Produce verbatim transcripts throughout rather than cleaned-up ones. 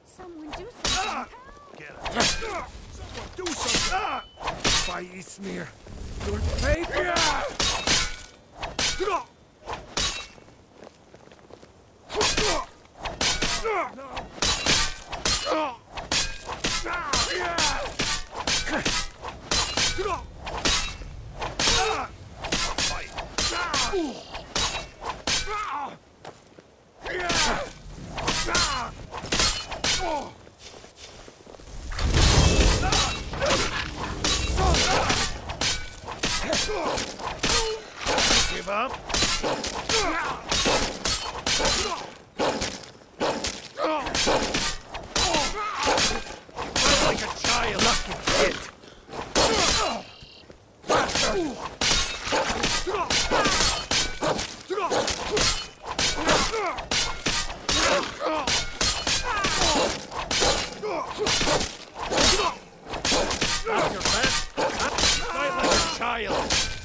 Someone do something. Get it. Someone do something. By Ismir. Your fate. Give up. Like a child. Lucky kid. That's your best. Fight like a child.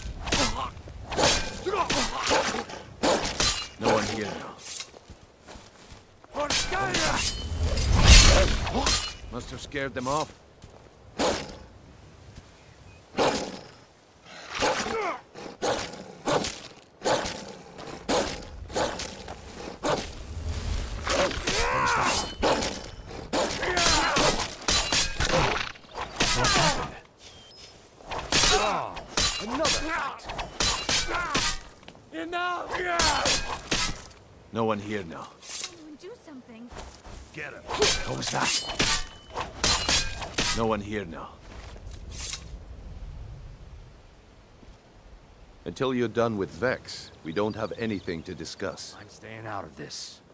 No one here now. For Skyrim! Must have scared them off. Enough! No one here now. Someone do something. Get him. What was that? No one here now. Until you're done with Vex, we don't have anything to discuss. I'm staying out of this.